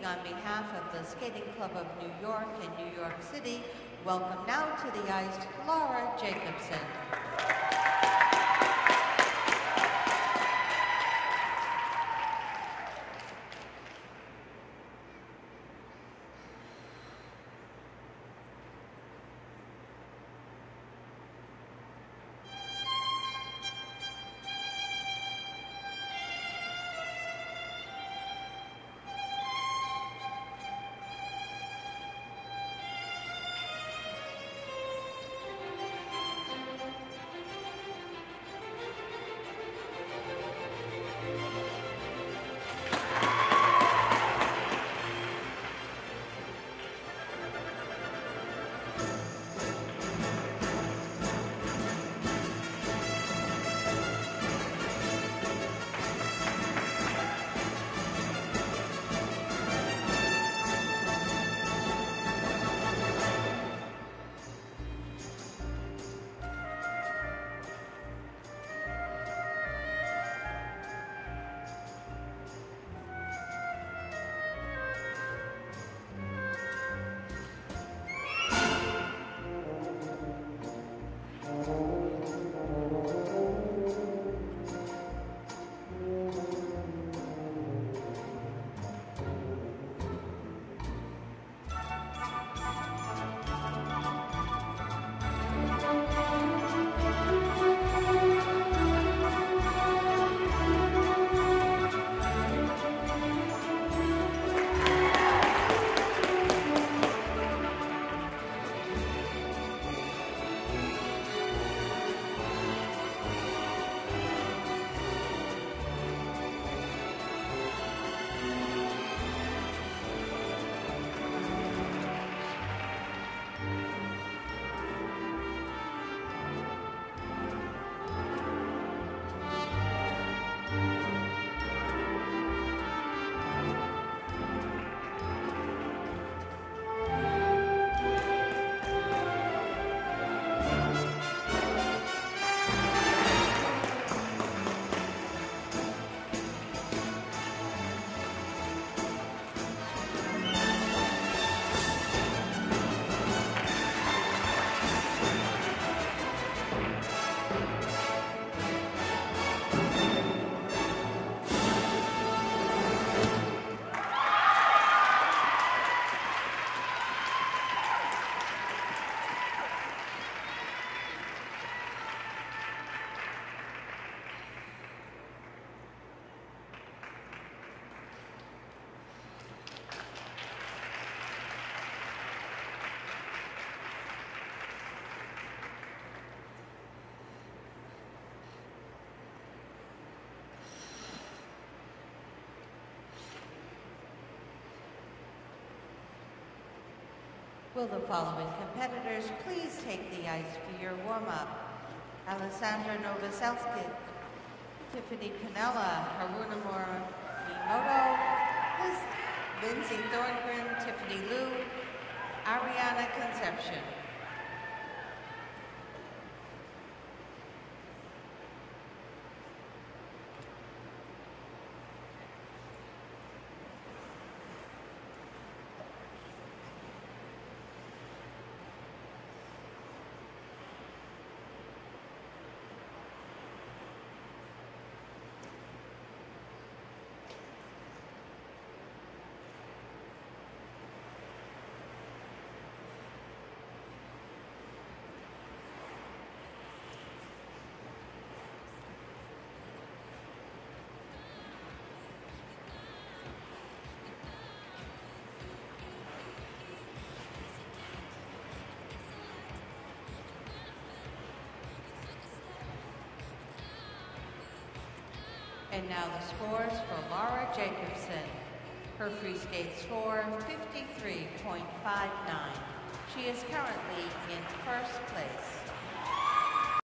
speaking on behalf of the Skating Club of New York and New York City, welcome now to the ice, Laura Jacobson. Will the following competitors please take the ice for your warm-up? Alessandra Novoselsky, Tiffany Pinella, Haruna Morimoto, Lindsay Thorngren, Tiffany Liu, Ariana Conception. And now the scores for Laura Jacobson. Her free skate score, 53.59. She is currently in first place.